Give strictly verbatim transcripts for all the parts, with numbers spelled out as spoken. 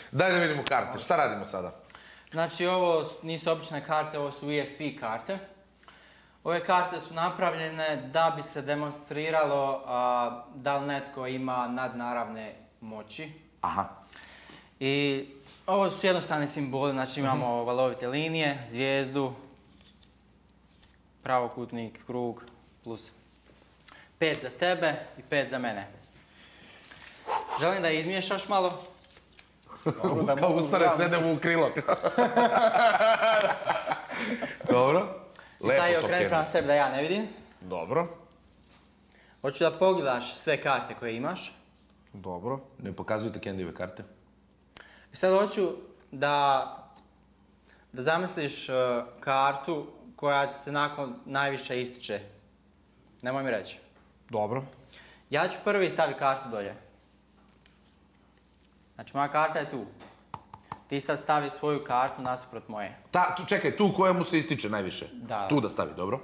Daj da vidimo karte, šta radimo sada? Znači ovo nisu obične karte, ovo su E S P karte. Ove karte su napravljene da bi se demonstriralo a, da li netko ima nadnaravne moći. Aha. I ovo su jednostavni simboli, znači imamo valovite linije, zvijezdu, pravokutnik, krug, plus pet za tebe i pet za mene. Želim da izmiješaš malo. Kao ustare sedem u krilo. Dobro. I sad je okreni prema sebi da ja ne vidim. Dobro. Hoću da pogledaš sve karte koje imaš. Dobro. Ne pokazujte Candyve karte. I sad hoću da, da zamisliš uh, kartu koja se nakon najviše ističe. Nemoj mi reći. Dobro. Ja ću prvi staviti kartu dolje. Znači moja karta je tu. Ti sad stavi svoju kartu nasuprot moje. Ta, tu, čekaj, tu kojemu se ističe najviše. Da. Tu da stavi, dobro.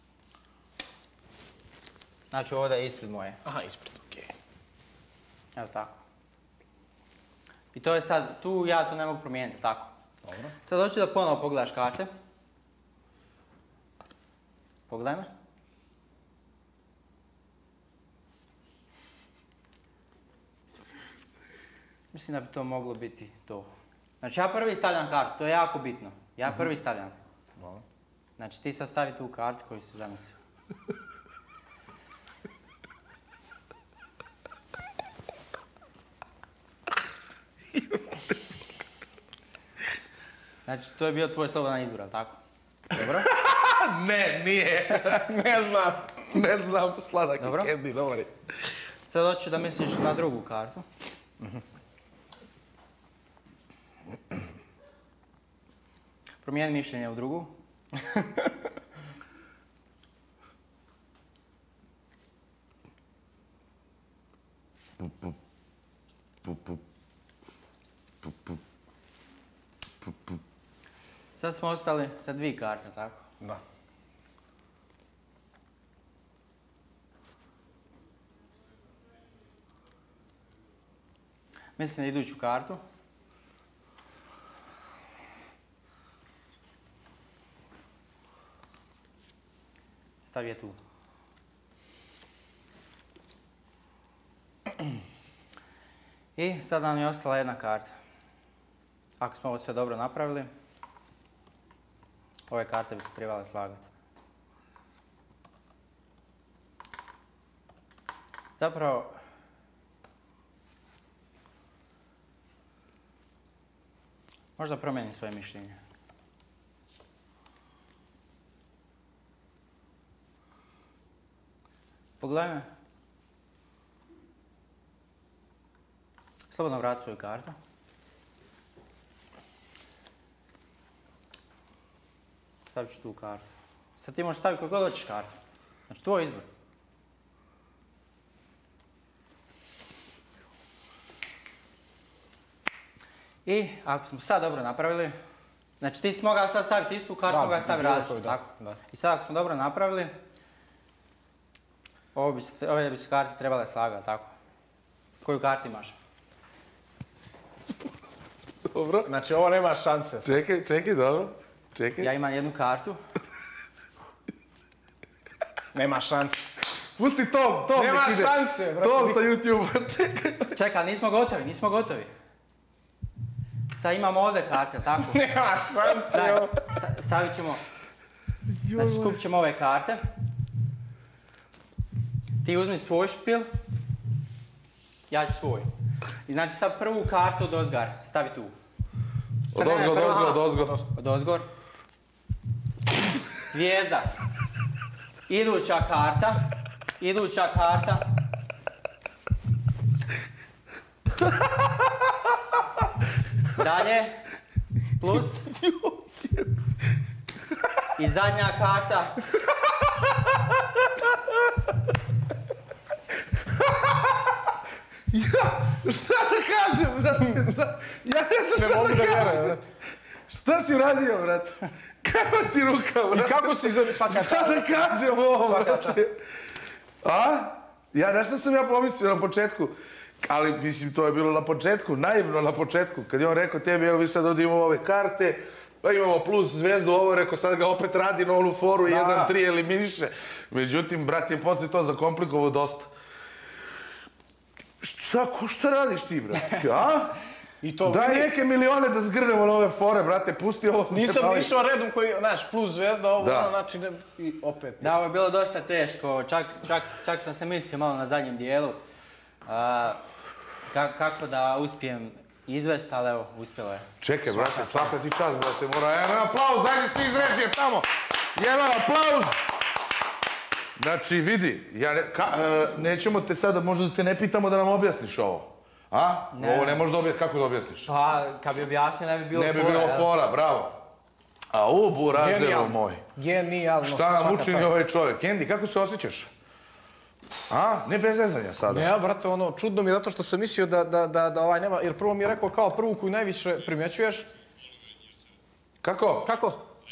Znači ovdje je ispred moje. Aha, ispred, okej. Okay. Evo tako. I to je sad, tu ja to ne mogu promijeniti, tako. Dobro. Sad hoću da ponovo pogledaš karte. Pogledaj me. Mislim da bi to moglo biti to. Znači ja prvi stavljam kartu, to je jako bitno. Ja prvi stavljam. Dobro. Znači ti sad stavi tu kartu koju si zamislio. Znači to je bio tvoj slobodan izbor, ali tako? Dobro? Ne, nije. Ne znam. Ne znam, sladak Dobro. je Candy, dobar je. Sad hoću da misliš na drugu kartu. Promijeni mišljenje u drugu. Sad smo ostali sa dvije karte, tako? Da. Mislim na iduću kartu. Stavi je tu. I sad nam je ostala jedna karta. Ako smo ovo sve dobro napravili, ove karte bi se trebale slagati. Zapravo, možda promijenim svoje mišljenje. Pogledaj me. Slobodno vrati svoju kartu. Stavit ću tu kartu. Sad ti možeš staviti koju god hoćeš kartu. Znači, tvoj izbor. I ako smo sad dobro napravili, znači ti si mogao sad staviti istu kartu, mogao stavi različitu, tako? Da. I sad ako smo dobro napravili, ovo bi se, ove bi se karte trebale slagati, tako? Koju kartu imaš? Dobro. Znači ovo nema šanse. Čekaj, čekaj, dobro. Čekaj. Ja imam jednu kartu. Nema šanse. Pusti Tom, Tom Nema nek ide. šanse, brate. Tom sa YouTube-a, čekaj. Čekaj, nismo gotovi, nismo gotovi. Sad imamo ove karte, tako? Nema šanse. Daj, sta- stavit ćemo, znači skupit ćemo ove karte. Ti uzmi svoj špil, ja ću svoj. I znači sad prvu kartu od ozgar, stavi tu. Od ozgo, od ozgo, od ozgo. Od ozgor. Zvijezda. Iduća karta. Iduća karta. Dalje. Plus. I zadnja karta. Ja, šta da kažem, brate? Za- Ja ne znam Ne šta mogu da da kažem. vjerujem, brate. Šta si uradio, brate? Kako ti ruka, I brate? kako si za svaka Šta da kažem ovo, Svaka brate? A? Ja, znaš šta sam ja pomislio na početku? Ali, mislim, to je bilo na početku, naivno na početku. Kad je on rekao tebi, evo vi sad ovdje imamo ove karte, pa imamo plus zvezdu, ovo rekao, sad ga opet radi na onu foru, jedan tri eliminiše. Međutim, brat je poslije to zakomplikovao dosta. Šta, ko šta radiš ti, brate? A? I to Daj vidi. neke milione da zgrnemo na ove fore, brate, pusti ovo. Nisam išao redom koji, znaš, plus zvezda, ovo, Da. ono, znači, ne, i opet. Da, ovo je bilo dosta teško, čak, čak, čak sam se mislio malo na zadnjem dijelu. A, ka- kako da uspijem izvest, ali evo, uspjelo je. Čekaj, brate, svaka ti čast, brate, mora jedan aplauz, ajde svi iz režije tamo. Jedan aplauz. Znači, vidi, ja ne, ka, e, nećemo te sada, možda te ne pitamo da nam objasniš ovo. A? Ne. Ovo ne možeš da objasniš, kako da objasniš? Pa, kad bi objasnio, ne bi bilo Ne bi fora, bilo jel? fora, bravo. A u, Burazeru Genijalno. moj. Genijalno. Šta nam svaka učini čast. ovaj čovjek? Kendi, kako se osjećaš? A? Ne bez zezanja sada. Ne, ja, brate, ono, čudno mi je zato što sam mislio da, da, da, da ovaj nema, jer prvo mi je rekao kao prvu koju najviše primjećuješ. Kako? Kako?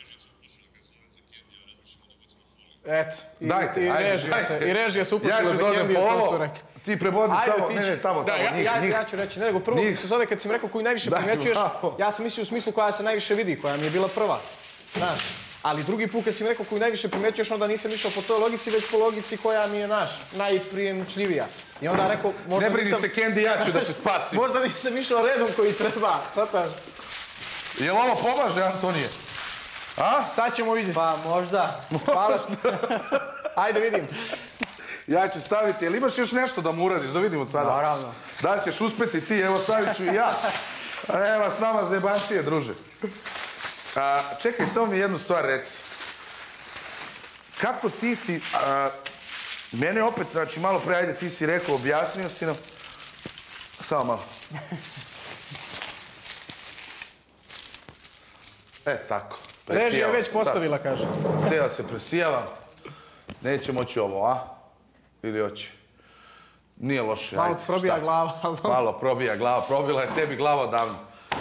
Eto, i, Dajte, i ajde, režije se, dajte. i režije se Ja uplašile ću za dodam Kendiju, po to su ovo, rekli. ti prebodi Ajde, samo, ti ne, ću. ne, tamo, Da, tamo, ja, njih, ja, njih. ja ću reći, ne, nego prvo Njih. se zove kad si mi rekao koju najviše Da, primjećuješ, bravo. ja sam mislio u smislu koja se najviše vidi, koja mi je bila prva. Znaš, ali drugi put kad si mi rekao koju najviše primjećuješ, onda nisam išao po toj logici, već po logici koja mi je, naš, najprijemčljivija. I onda rekao, možda Ne brini nisam... se, Kendi, ja ću da te spasim. Možda nisam išao redom koji treba, shvataš? Jel ovo pomaže, Antonije? A? Sad ćemo vidjeti. Pa, možda. Hvala. Ajde vidim. Ja ću staviti, jel imaš još nešto da mu uradiš, da vidimo sada? Naravno. Da ćeš uspjeti ti, evo stavit ću i ja. A nema s nama zebancije, druže. A, čekaj, samo mi jednu stvar reci. Kako ti si, a, mene opet, znači malo pre, ajde, ti si rekao, objasnio si nam. Samo malo. E, tako. Režija je Presijava već se postavila, kaže. sad. Cijela se presijava. Neće moći ovo, a? Ili hoće? Nije loše, Malo ajde. ti probija šta? glava, ali dobro. Malo probija glava, probila je tebi glava odavno.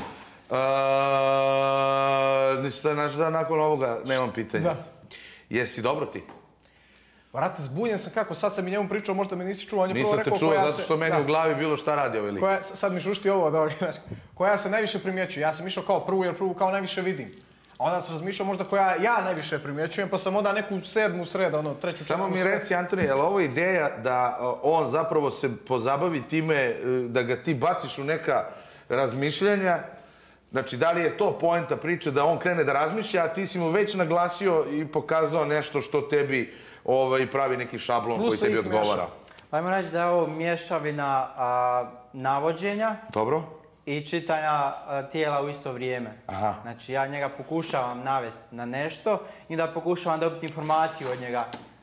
Uh, ništa, znači da nakon ovoga nemam pitanja. Da. Jesi dobro ti? Brate, zbunjen sam kako, sad sam i njemu pričao, možda me nisi čuo, on je prvo Nisam te rekao čuo koja zato se- što meni da. u glavi bilo šta radi ovaj lik. Koja, sad mi šušti ovo od ovoga, znaš, koja se najviše primjećuje. Ja sam išao kao prvu, jer prvu kao najviše vidim. A onda sam razmišljao možda koja ja najviše primjećujem, pa sam onda neku sedmu sreda, ono, treću, Samo četvrtu mi sreda. reci, Antonije, je li ovo ideja da uh, on zapravo se pozabavi time, uh, da ga ti baciš u neka razmišljanja? Znači, da li je to poenta priče da on krene da razmišlja, a ti si mu već naglasio i pokazao nešto što tebi ovaj, pravi neki šablon Plus koji se tebi ih odgovara? meša. Ajmo reći da je ovo mješavina a, navođenja Dobro? i čitanja a, tijela u isto vrijeme. Aha. Znači ja njega pokušavam navesti na nešto i da pokušavam dobiti informaciju od njega